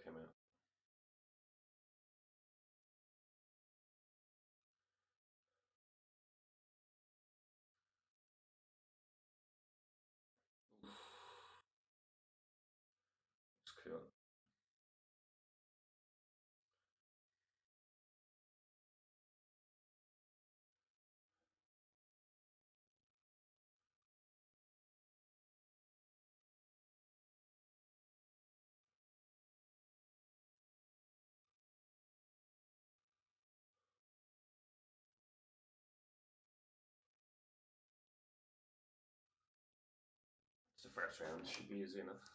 came out. It's cool. It's the first round, should be easy enough.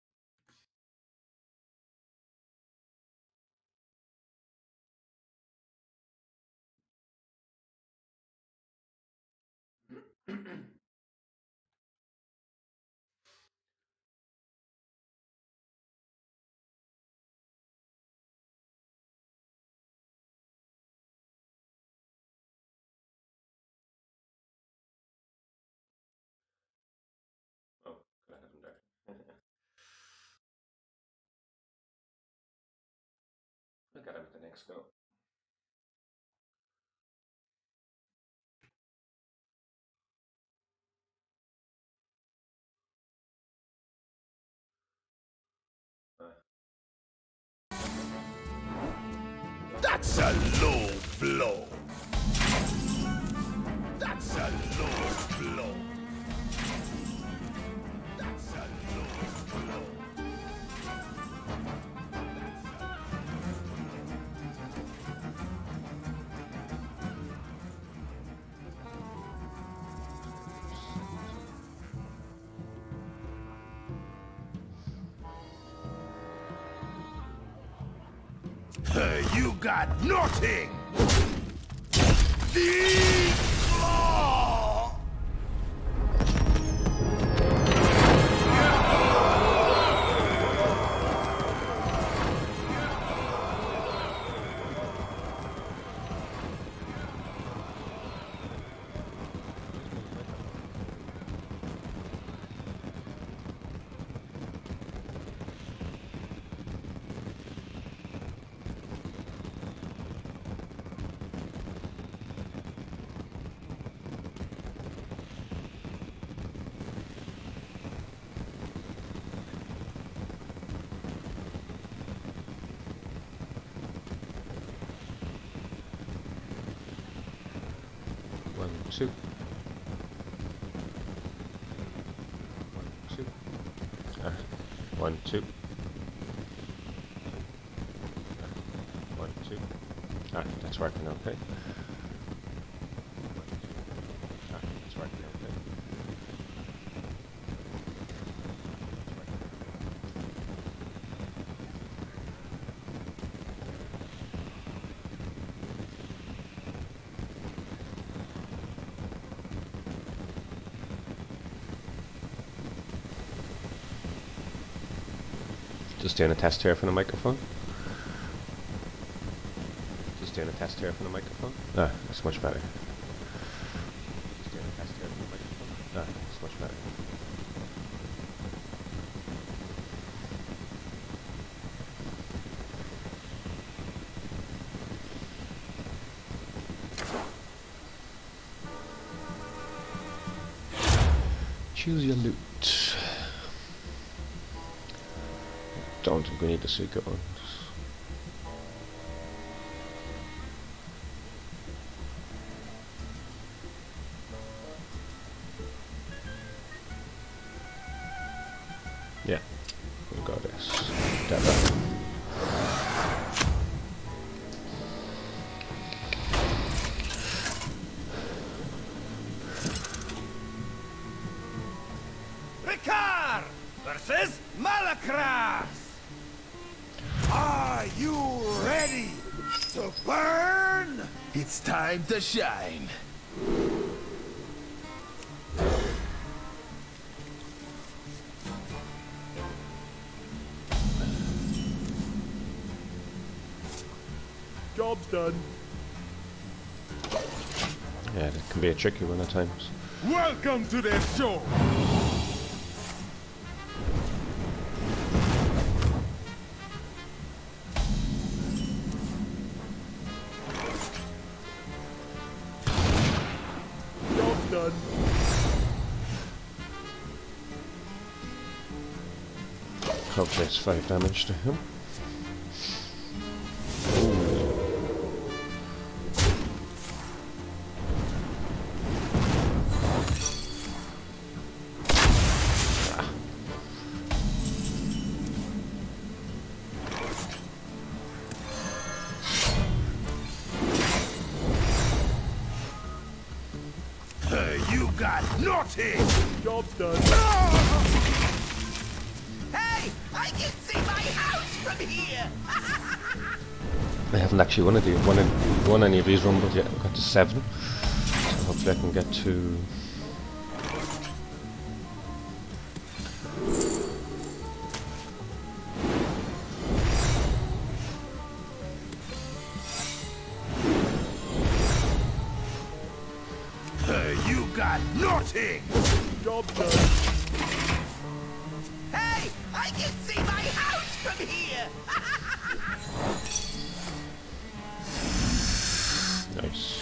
Oh, could I have him there? I got him at the next go. That's a low blow. That's a low blow. That's a low blow. You got nothing! The claw! One, two. One, two. One, two. One, two. That's working okay. That's working okay. Just doing a test here from the microphone. Just doing a test here from the microphone. That's much better. Just doing a test here from the microphone. That's much better. Choose your loot. Don't think we need the secret ones. Yeah, we'll go this. That Ricard versus Malacras! Are you ready to burn? It's time to shine. Job's done. Yeah, it can be a tricky one at times. Welcome to the show. Hopefully it's 5 damage to him. You got nothing! Job's done. Hey! I can see my house from here! I haven't actually won any of these rumbles yet. I've got to 7. So hopefully I can get to... You got nothing! Job's done. Hey! I can see my house from here! Nice.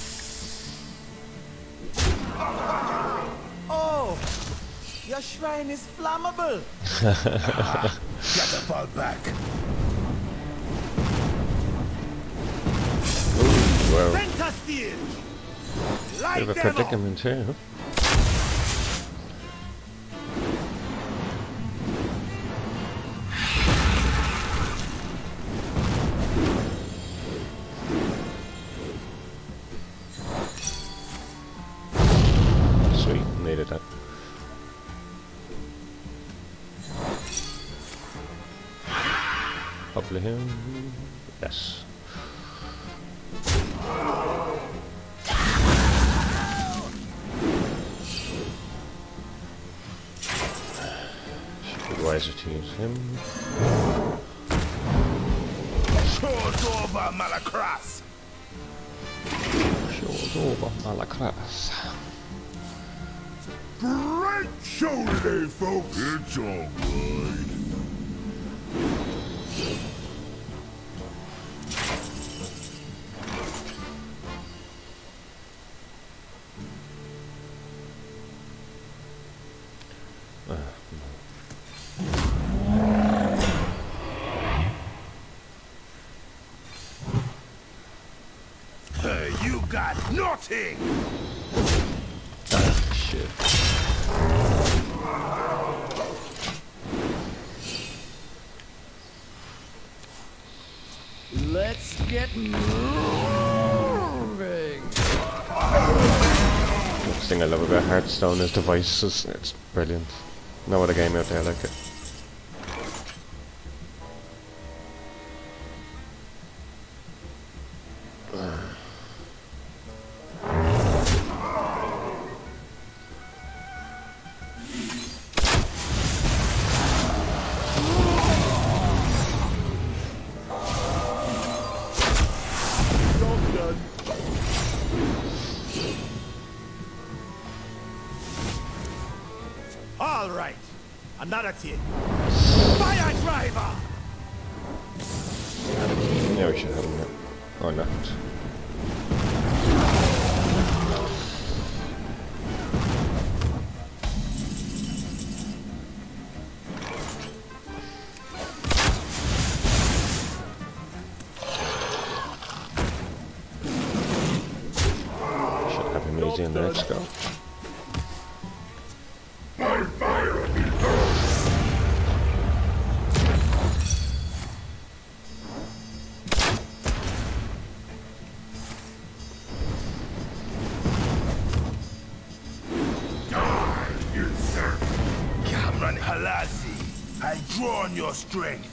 Oh! Your shrine is flammable! Get the fall back! Wow. Pentasteel! Bit of a predicament here, huh? Sweet, needed that. Hopefully him. Yes. Should be wiser to use him. Show's over, Malacross! Show's over, Malacross. Great show today, folks! It's all good. You got nothing! Ah, shit. Let's get moving. Next thing I love about Hearthstone is devices. It's brilliant. No other game out there like it. Job's done. All right, another team. Fire driver! Yeah, we should have him now. Or not. Should have him easy in the next go. Cameron Halasi, I draw on your strength.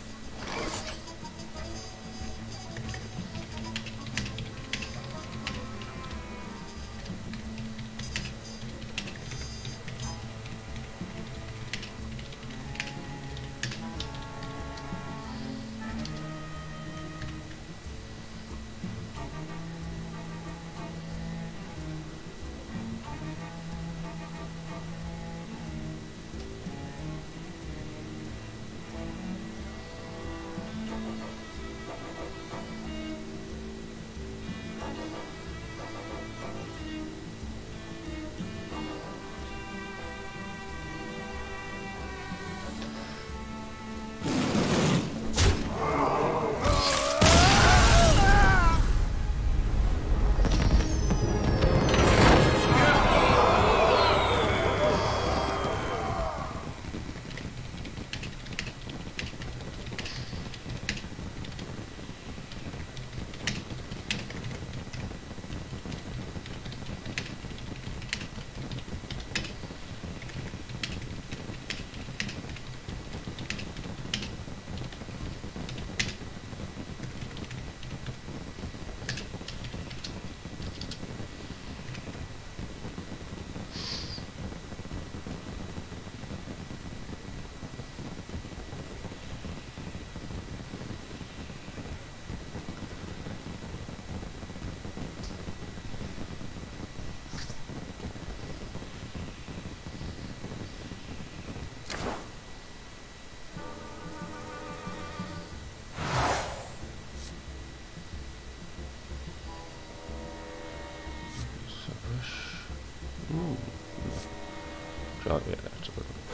Oh yeah, that's a good one.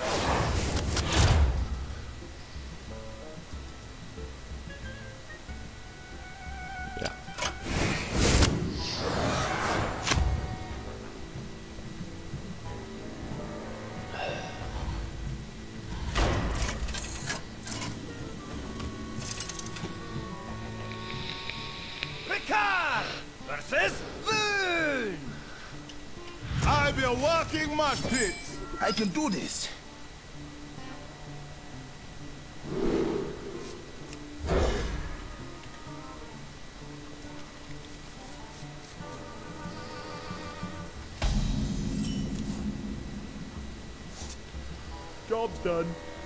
Yeah. Ricard versus Boone. I'll be a walking mosh pit. I can do this. Job's done.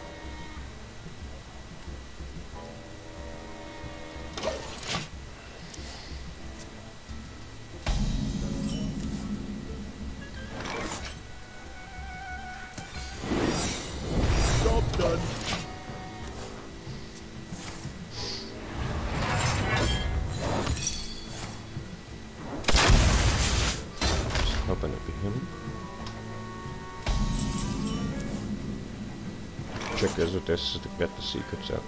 Job's done. Just hoping it'd be him. Trick is with this is to get the secrets out.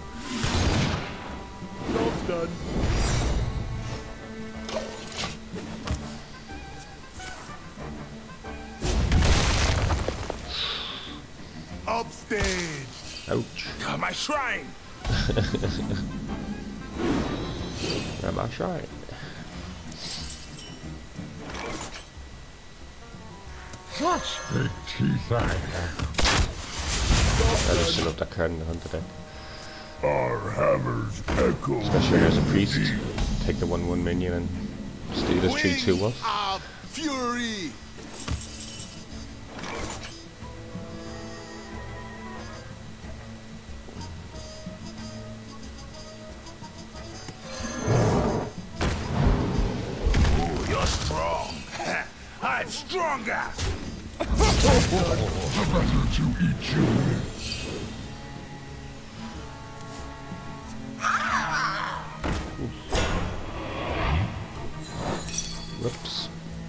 Job's done. Upstage. Ouch. My shrine. Am I shy? Such big teeth I have. I just still love that card in the hunter deck. Our hammers echo. Especially as a priest. Take the 1/1 minion and steal his 3/2 off. Of fury. Oh, you're strong. I'm stronger. The better to eat you. Whoops.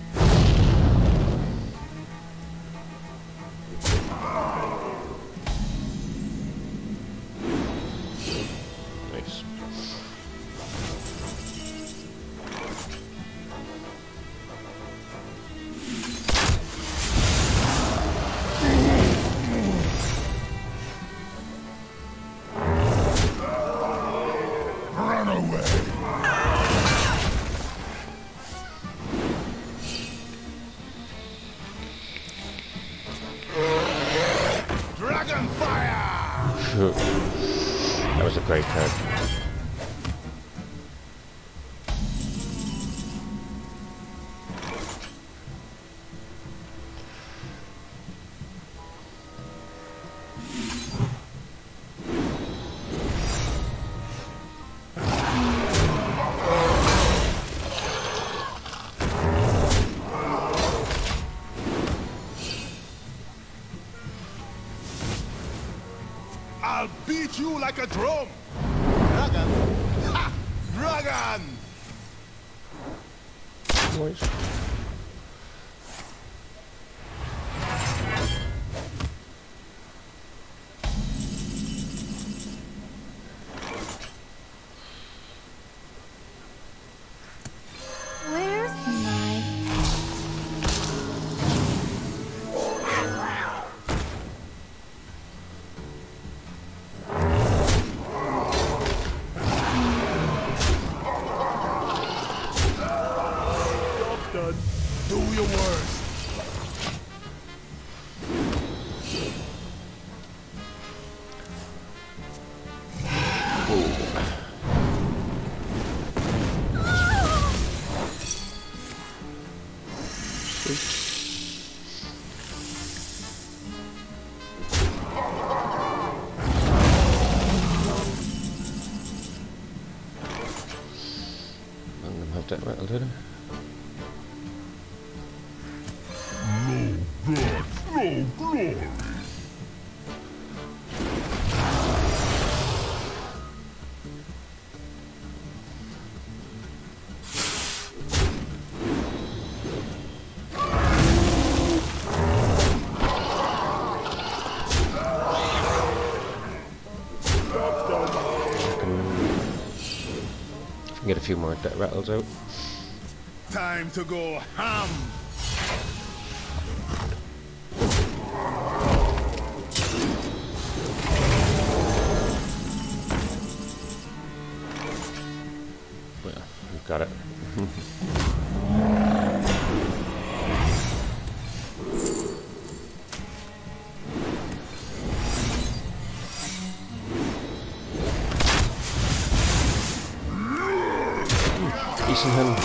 Nice. Run away. Dragon fire. That was a great card. I'll beat you like a drum. Dragon. Ha! Dragon. Nice. Where's my... Job's done. Do your worst. I'm gonna have that rattled in. No gods, no glory. get a few more debt rattles out. Time to go ham. Well, we've got it. Decent hand.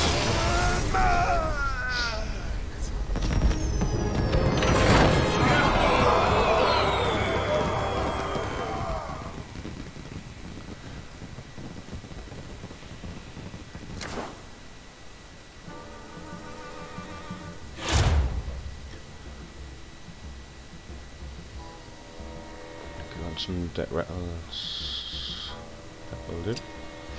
Some debt rattles. That will do.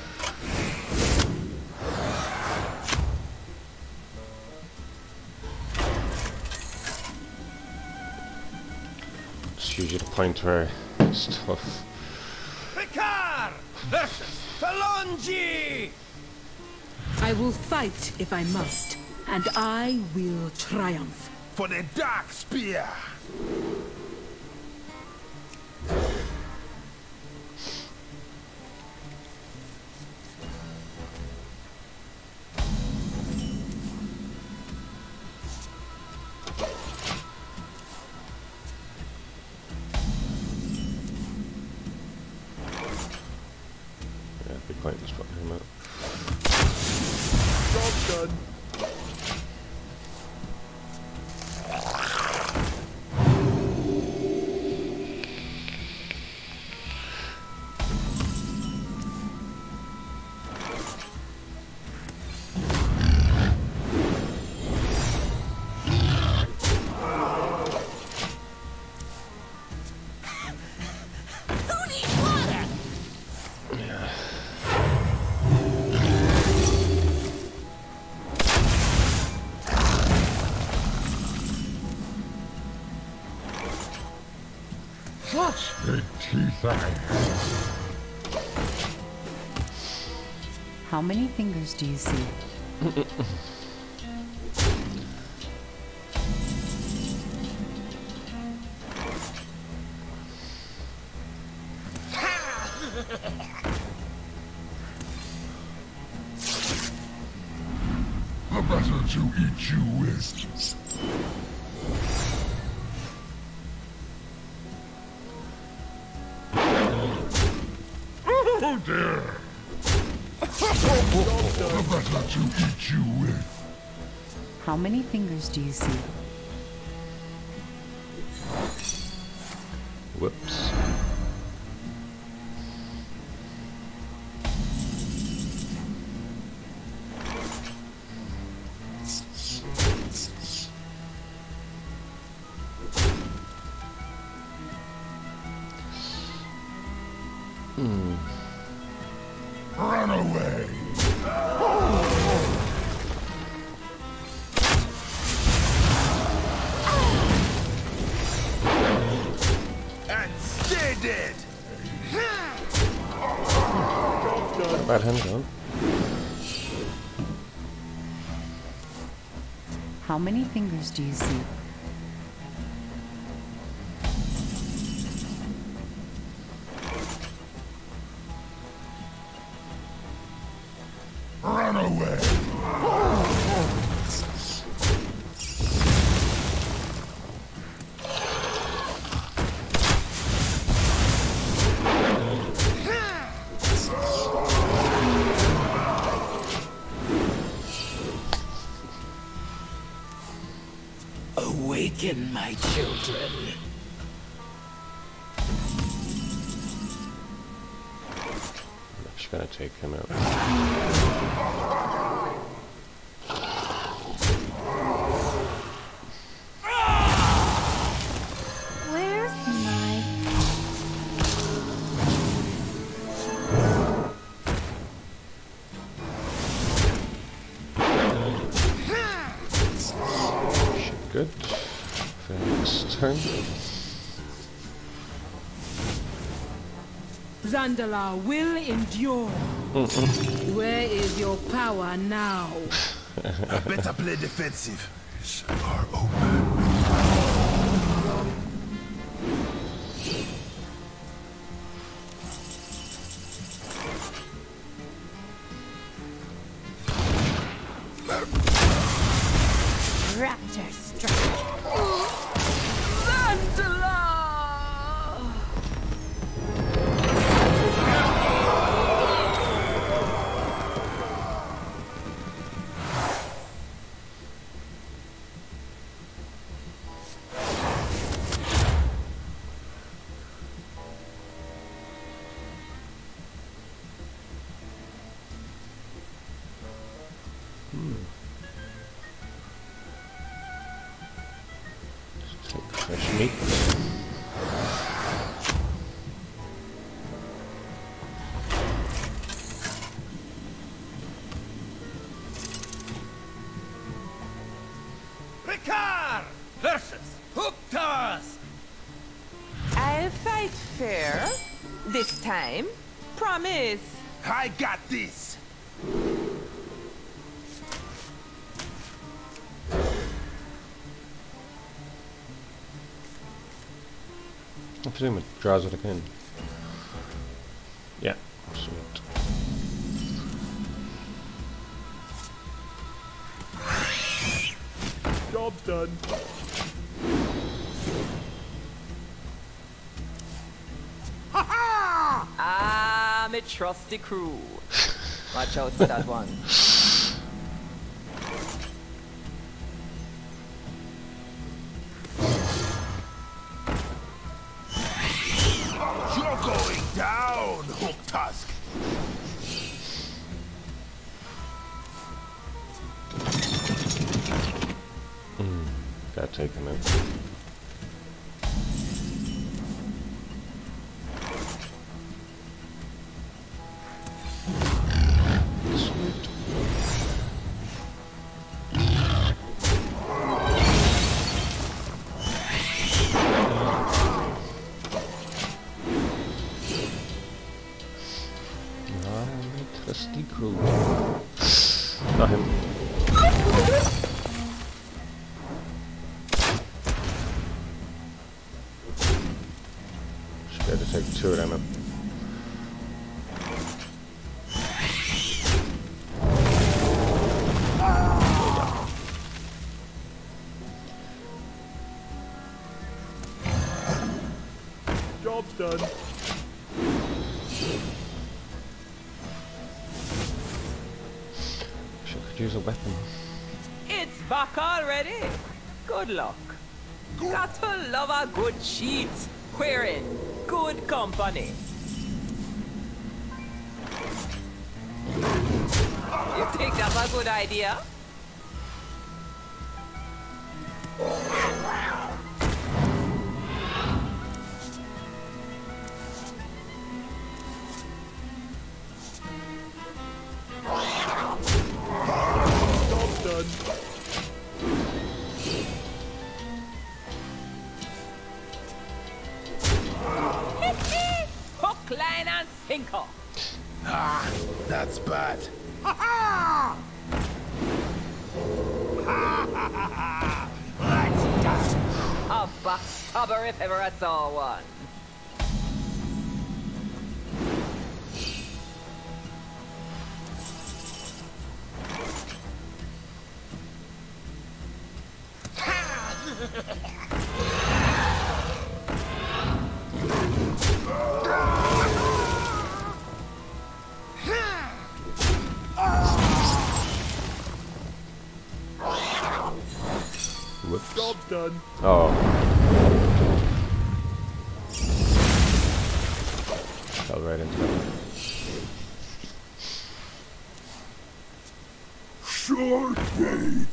Just use the pointer stuff. Ricard versus Talonji. I will fight if I must, and I will triumph. For the Dark Spear. Pointless putting him out. Job done. Such big teeth I have. How many fingers do you see? The better to eat you with. Oh dear! The better to eat you with. How many fingers do you see? Whoops. Run away! And stay dead. Not bad hand on. How many fingers do you see? Run away! Awaken, my children. I'm actually gonna take him out. Where's my... Good. For next turn. Zandala will endure. Where is your power now? I better play defensive. Are open. Raptor strike. Zandala! Fresh meat. Ricard versus Tues. I'll fight fair. This time. Promise. I got this. I presume it draws it again. Yeah, sweet. Job's done. Ah, my trusty crew. Watch out for that one. You're going down, Hook Tusk. Gotta take him out. Sweet. Trusty crew. Not him. Should be able to take 2 of them up. Job's done. Should use a weapon. It's back already. Good luck. Got to love a good cheat. We're in good company. You think that's a good idea? Job's done. Hook, line, and sinker. Ah, that's bad. A backstabber if ever I saw one. Whoops. Job's done. Oh. Fell right into it. Short gate.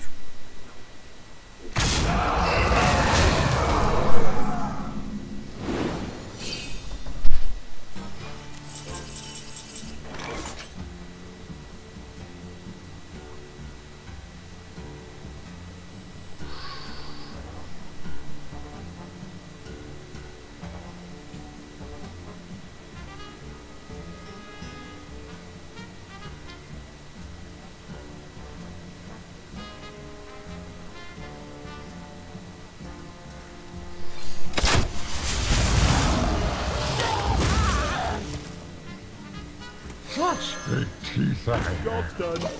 Such big teeth I have. Job's done.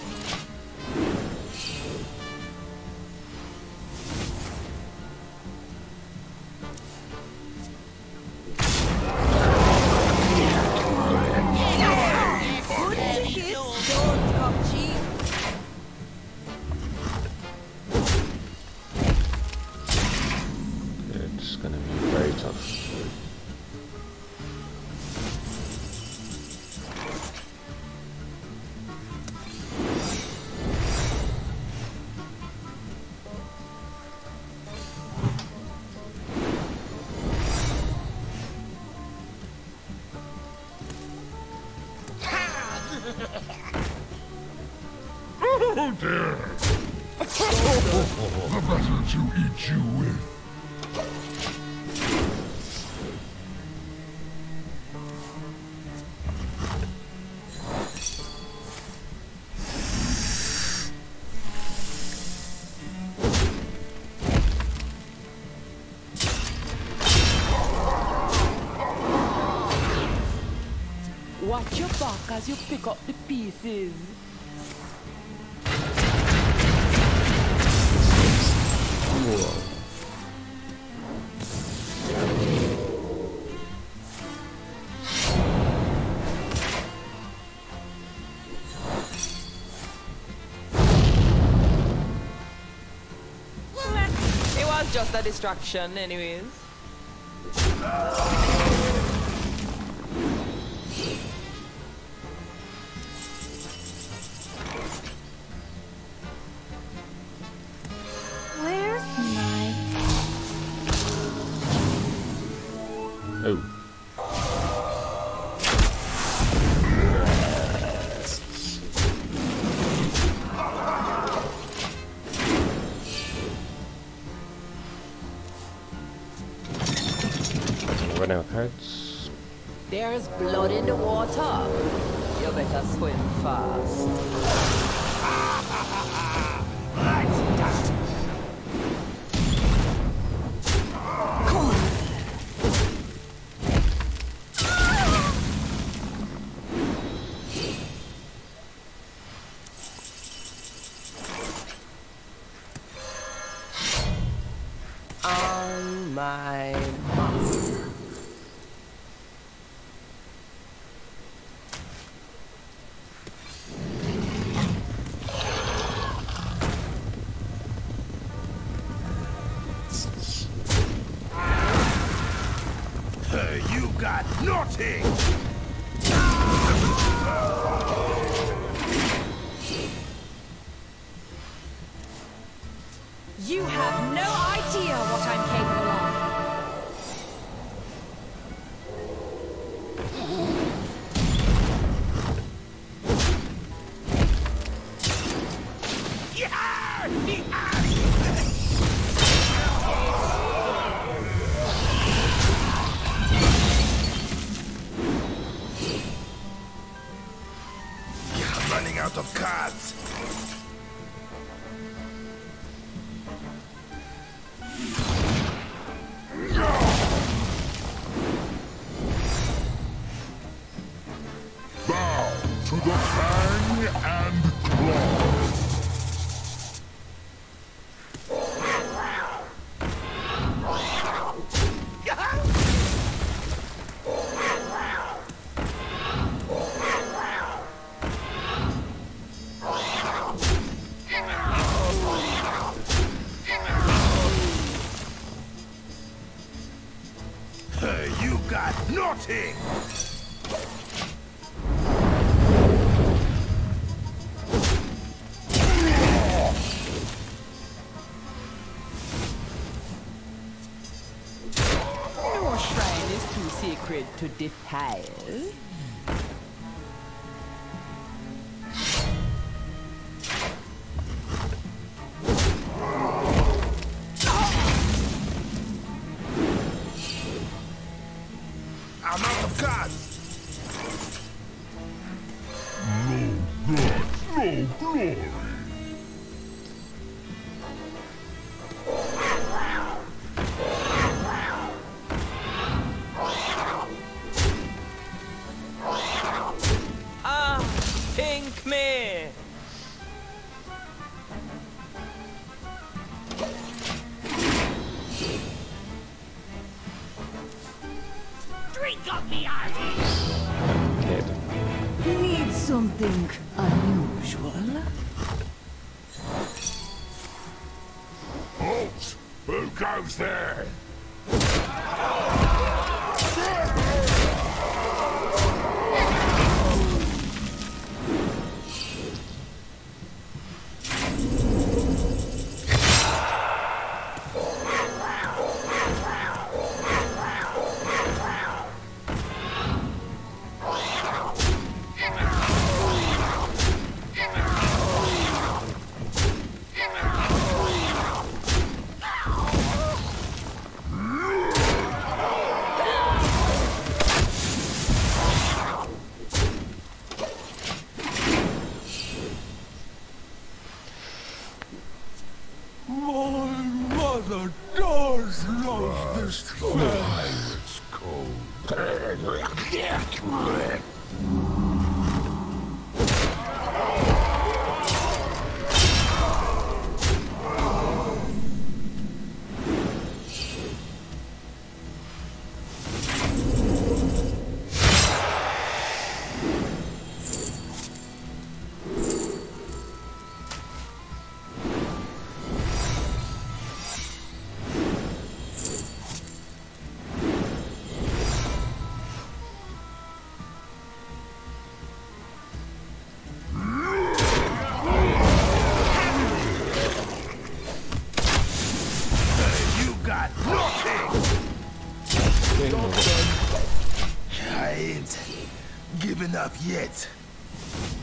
Don't come cheap. It's gonna be very tough. Oh dear! The better to eat you with. Watch your back as you pick up the pieces. It was just a distraction anyways. Where's my... Oh. Run out of cards. There's blood in the water. You better swim fast. On my mark. You got nothing! You have no idea what I'm capable of. Running out of cards. Bow to the fang and claw. You got nothing! No shrine is too sacred to defile. I'm out of cards! No gods, no glory. Kid. Need something unusual? Halt! Who goes there? Mother does love this It's cold. You got nothing! I ain't giving up yet.